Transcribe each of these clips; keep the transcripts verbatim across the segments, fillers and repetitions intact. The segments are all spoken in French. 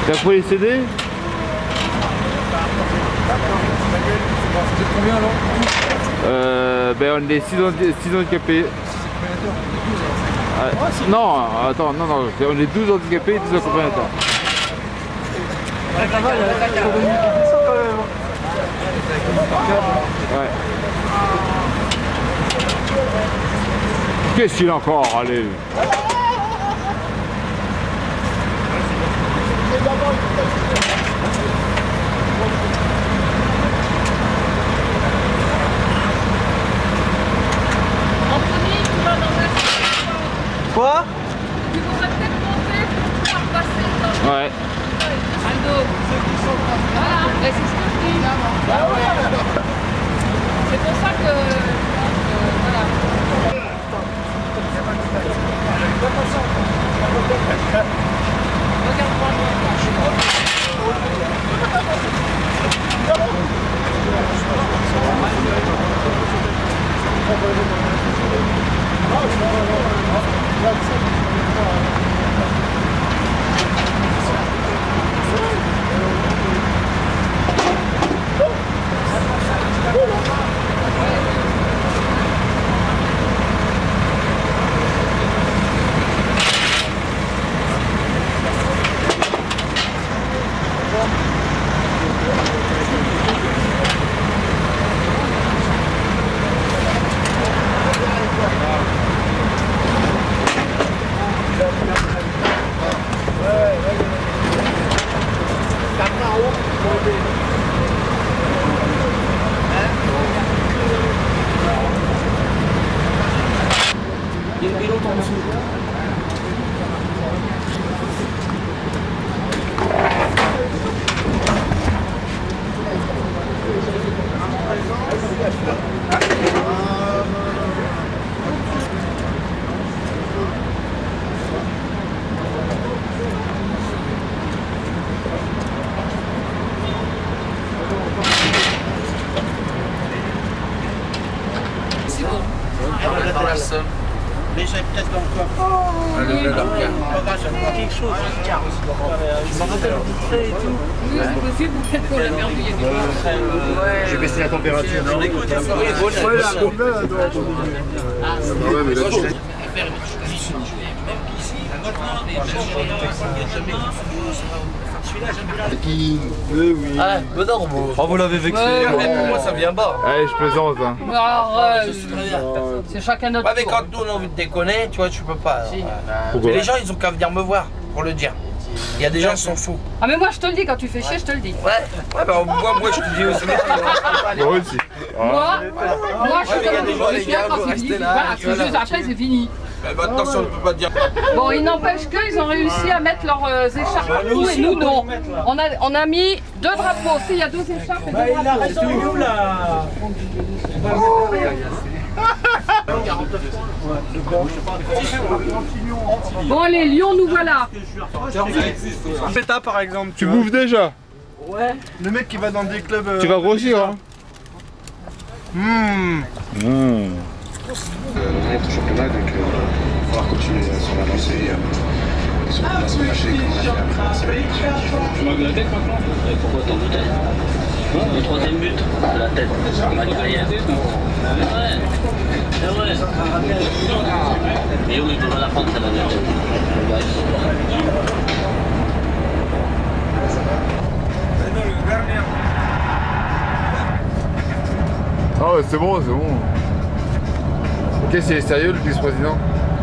T'as pris les C D? C'est combien alors? Euh, ben on est six handicapés. Ah, non, attends, non, non, on est douze handicapés et douze accompagnateurs. Ouais, ça va, il y a la carte de multiplication quand même. Ouais. Qu'est-ce qu'il a encore? Allez. Quoi? Tu pourrais peut-être monter pour pouvoir passer dans le... Ouais. Aldo, ceux qui sont là. Voilà, mais c'est ce que je dis. Ah ouais. C'est pour ça que... Euh, voilà. Regarde-moi. Et longtemps en dessous. C'est bon. Dans la somme. Mais j'ai peut-être encore. Ah, le bleu, là, regarde. Quelque chose, je garde. Je m'en rappelle vite fait et tout. Oui, c'est possible, ou peut-être qu'on l'a perdu, il y a du temps. J'ai baissé la température. Non, Ouais, là, ouais, mais là, je qui... Oui, oui. Ah, mais non, bon. Oh, vous l'avez vexé. Ouais, Ouais, pour moi, ça vient bas. Allez, je plaisante. Hein. Mais alors, euh, c'est chacun notre Ouais, mais tour. quand nous on a envie de déconner, tu vois, tu peux pas. Si. Pourquoi? Mais les gens, ils ont qu'à venir me voir pour le dire. Il y a des gens qui s'en foutent. Ah mais moi je te le dis, quand tu fais chier, je te le dis. Ouais, ouais, bah moi, moi je te dis aussi. Moi aussi. Moi, moi je Ouais, mais il y a te des le gens, les dis, gars, quand vous c'est restez fini. là, Voilà, tu c'est vois, juste là, après c'est fini. Mais maintenant, on ne peut pas dire. Bon, il n'empêche qu'ils ont réussi à mettre leurs euh, écharpes partout et nous non. On a, on a mis deux drapeaux aussi, il y a deux écharpes et deux drapeaux. là. Bon allez, Lyon, nous voilà. Péta par exemple. Tu bouffes déjà? Ouais. Le mec qui va dans des clubs. euh, Tu vas grossir, hein? Hmm. Mmh. On est au championnat, donc il va falloir continuer sur la lancée. Ils sont pas se lâcher quand on a fait Tu marques de la tête maintenant? Pourquoi t'en doutais? Le troisième but, de la tête, ma carrière. Ouais, c'est vrai. Et où il devrait la prendre, celle-là, de la tête. Ah ouais, c'est bon, c'est bon. Ok, c'est sérieux le vice-président?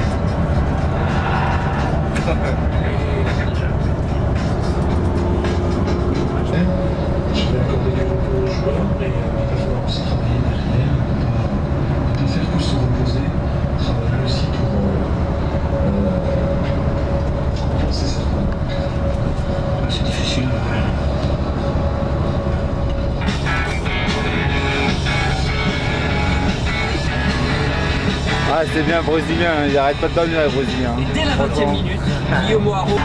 Ah, c'est bien brésilien, il arrête pas de dormir les brésiliens. Et dès la vingtième minute, Guillaume Haro.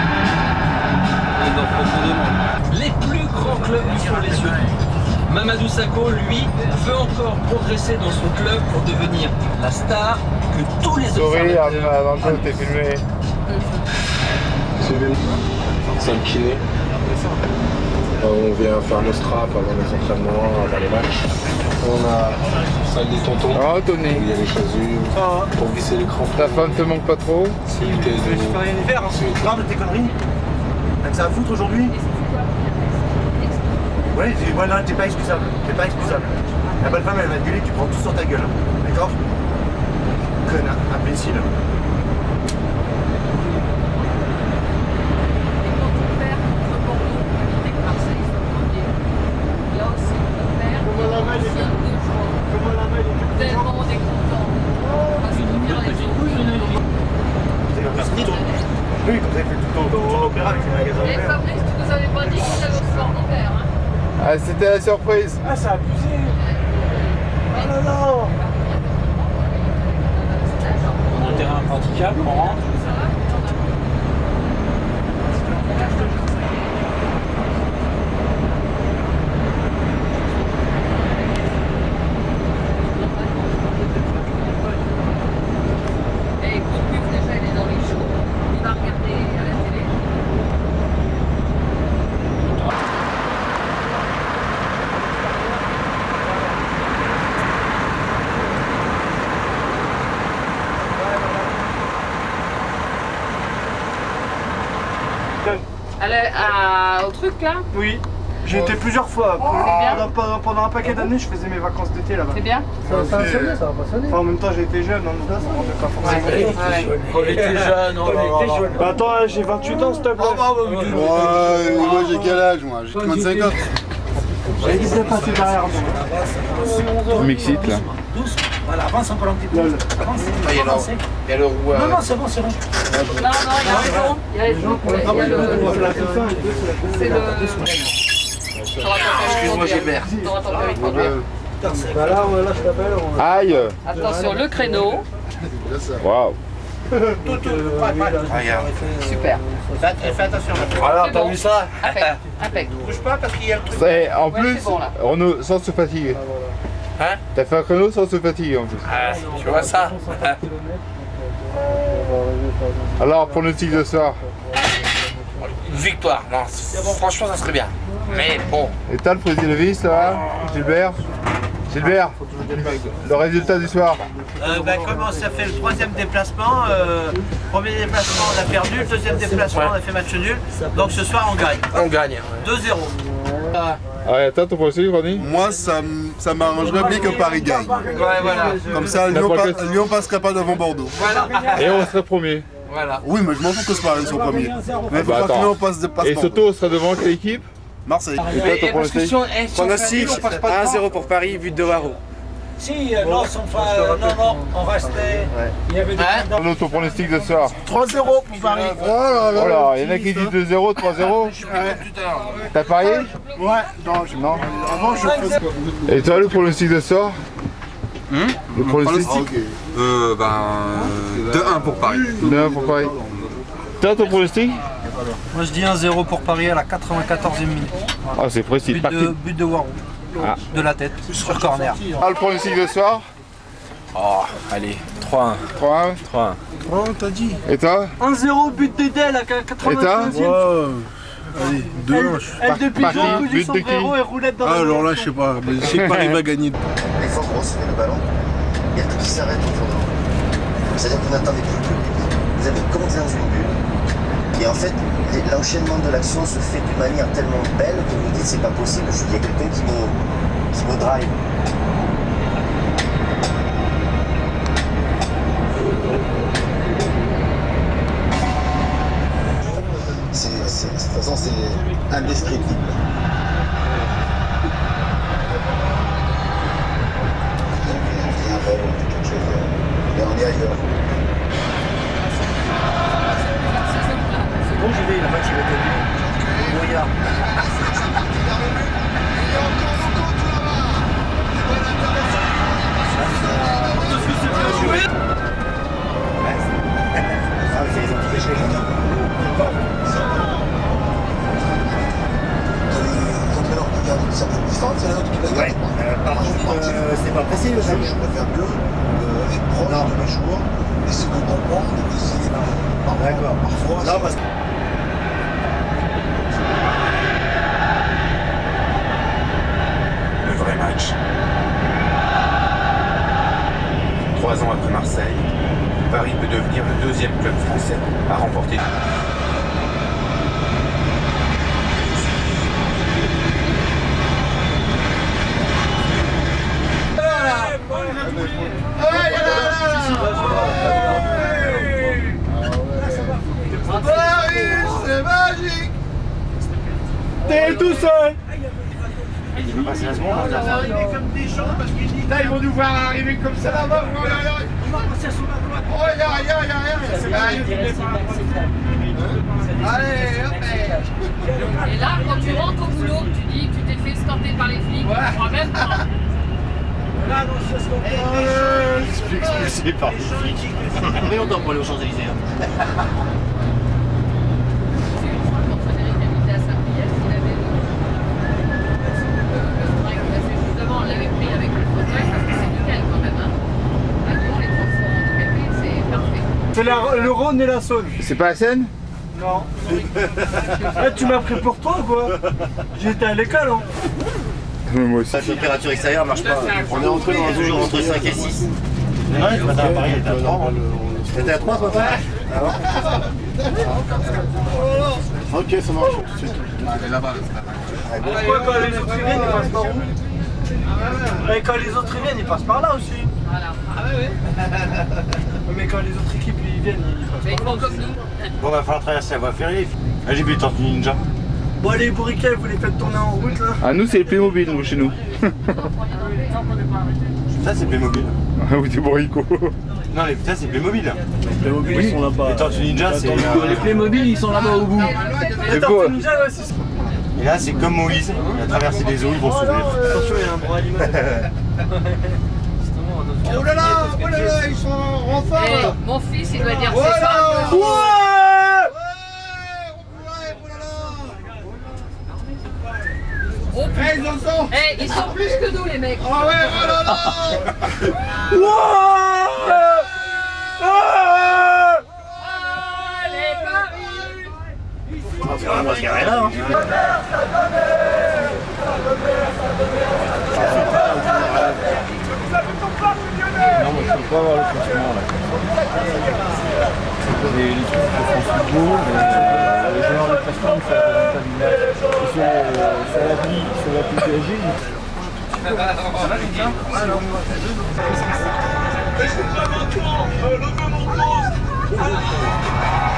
Les plus grands clubs lui sont les yeux. Mamadou Sakho, lui, veut encore progresser dans son club pour devenir la star que tous les Sorry, observateurs... avant que t'es filmé. C'est un kiné. On vient faire nos straps avant les entraînements, avant les matchs. On a salle des tontons. Ah, Tony. Il y a les chasubles pour visser les crampons. Ta femme te manque pas trop? Si, mais je fais rien y faire. Hein. Grave de tes conneries. T'as que ça à foutre aujourd'hui? Ouais, voilà, t'es pas excusable. T'es pas excusable. La bonne femme, elle va te gueuler, tu prends tout sur ta gueule. D'accord? Connard, imbécile. Oui, comme ça, il fait tout le temps l'opéra avec les magasins. Et Fabrice, tu nous avais pas dit qu'il avait au sport d'hiver, hein? Ah, c'était la surprise. Ah, ça a abusé. Oh là là. On a un terrain praticable, on rentre. Et Gourcuff, déjà, il est dans les shows. Il va regarder à la télé. Allez, à, au truc là? Oui, j'ai été plusieurs fois. Pendant, pendant, pendant un paquet d'années, je faisais mes vacances d'été là-bas. C'est bien? Ça, ça a sonné, ça va pas sonner. Enfin, en même temps, j'ai été jeune, donc ça ne rendait pas forcément. Ouais, ouais. On était jeunes, on était jeunes. Bah attends, j'ai vingt-huit ans, s'il te plaît. Ouais, moi j'ai quel âge moi? J'ai vingt-cinq ans. J'ai évité de passer derrière moi. Mixite là. Voilà, avance encore un petit peu. Avance. Ah, il y a le, il y a le roux. Non, non, c'est bon, c'est bon. Non, non, il y a raison. Il y a raison. Il y a le. C'est le. Excuse-moi, Gilbert. T'auras ton permis de conduire. Bah là, là, je t'appelle. Aïe. Attention, le créneau. Waouh. Tout, tout. Regarde. Super. Fais, fais attention. Alors, C'est t'as bon. vu ça? Impec. Impec. Bouge pas parce qu'il y a le truc. C'est en Ouais, plus, c'est bon, là. Renaud, sans se fatiguer. Hein? T'as fait un chrono sans se fatiguer en plus. Ah, tu vois ça? Alors, pronostic de soir. Une victoire. Non, franchement, ça serait bien. Mais bon. Et t'as le président Levis là, Gilbert? Gilbert, le résultat du soir? Euh, bah, comment ça fait le troisième déplacement, euh, premier déplacement on a perdu, le deuxième déplacement on a fait match nul, donc ce soir on gagne. On gagne. deux zéro. Allez, attends ton pronostic, Ronny? Moi, ça, m- ça m'arrangerait bien que Paris gagne. Ouais, voilà. Comme ça, La Lyon, prochaine- pa- Lyon passerait pas devant Bordeaux. Voilà. Et on serait premier. Voilà. Oui, mais je m'en fous que ce Paris soit premier. Mais il faut Bah, pas que attends. Lyon passe de passe Et Bordeaux. surtout, on sera devant quelle équipe? Marseille. Et toi, ton pronostic? Pronostic un zéro pour Paris, but de Warou. Si, euh, non, on fa- euh, non, non, on restait. Il y avait des Hein? Renaud, ton pronostic de soir? trois zéro pour Paris. Oh là, il y en a qui disent deux zéro, trois zéro. T'as parié? Ouais, non, je- Non. avant je faisais. Et toi, le pronostic de soir? Le pronostic? Euh, ben, deux un pour Paris. deux un pour Paris. Toi, ton pronostic? Moi je dis un zéro pour Paris à la quatre-vingt-quatorzième minute. Ah, c'est précis. But Parti. de, but de Warou. Ah. De la tête, sur corner. Ah, le pronostic de soir? Oh, allez, trois un. trois un. trois un. Oh, t'as dit. Et toi? un zéro, but d'Edel à quatre-vingt-quinzième. Allez, deux un. Elle de Parti, pigeon, coup but du de sombrero qui? et roulette dans Ah, la alors là, je sais pas. Mais je sais que Paris va gagner. Les forces vont recevoir le ballon, il y a tout qui s'arrête autour de vous. C'est-à-dire que vous n'attendez plus le public. Vous avez comme dans une bulle. Et en fait, les- l'enchaînement de l'action se fait d'une manière tellement belle que vous dites c'est pas possible, il y a quelqu'un qui me, qui me drive. C'est, c'est- de toute façon, c'est indescriptible. Mais on est ailleurs. C'est bon, j'y vais, la match il va être brouillard. Ouais, euh, par contre, euh, c'est pas facile le match. Je préfère mieux euh, être proche de mes joueurs et se comprendre et essayer de. D'accord. Parfois. Non, parce que. T'es tout seul. C'est la seconde, on va arriver comme des champs parce qu'il dit. Là, ils vont nous voir arriver comme ça là-bas. Oh là là. Oh là là, là là. Allez, hop. Et là, quand tu rentres au boulot, tu dis que tu t'es fait escorter par les flics, tu crois même pas. Là, non, je suis Expulsé par les flics. Mais longtemps pour aller aux Champs-Élysées. Quand Frédéric habitait à Saint-Priest, il avait le train qui passait juste devant, on l'avait pris avec le fauteuil parce que c'est nickel quand même. Hein. Maintenant, les transports handicapés, c'est parfait. C'est le Rhône et la Saône. C'est pas la Seine? Non. Ah, tu m'as pris pour toi quoi? J'étais à l'école hein. Moi aussi. La température extérieure marche pas. On est entré dans toujours entre cinq et six. Ouais, ce matin à Paris, il était à trois. T'étais à trois ce matin? Ok, ça marche tout de suite. Elle est là-bas, ce matin. Pourquoi quand les autres viennent, ils passent par où? Mais quand les autres viennent, ils passent par là aussi. Voilà. Ah ouais, ouais. Mais quand les autres équipes ils viennent, ils passent Mais ils par là. font comme nous. Bon, va falloir traverser la voie ferrée. Ah, j'ai vu les Tortues Ninja. Bon, allez, bourriquets, vous les faites tourner en route là? Ah, nous, c'est le Playmobil, nous, chez nous. Ça, c'est Playmobil. Ah oui, des bourricots. Non, les ça, c'est Playmobil. Les Playmobil, ils sont là-bas. Les Tortues Ninja, c'est. Les Playmobil, ils sont là-bas au bout. Les Tortues Ninja, ouais, c'est ça. Et là, c'est comme Moïse. Il a traversé les eaux, ils vont s'ouvrir. Attention, il y a un bras à l'image. Oh là là, oh là là, ils sont en renfort. Eh, mon fils, il doit dire Oh c'est là ça. là. Ouais! Oh putain. Eh, ils en sont. Eh, ils sont plus que nous les mecs. Oh ouais, oh là là. Allez, Paris. Parce qu'il y a rien là, hein. Non, moi je peux pas avoir le classement là. C'est des les trucs de France Football, mais euh, les joueurs de classement ils font pas d'image. Ils sont euh, sur l'appli, sur l'appli P S G. Ça va, les gars? Alors, on va faire deux. Et c'est maintenant, levez mon pouce.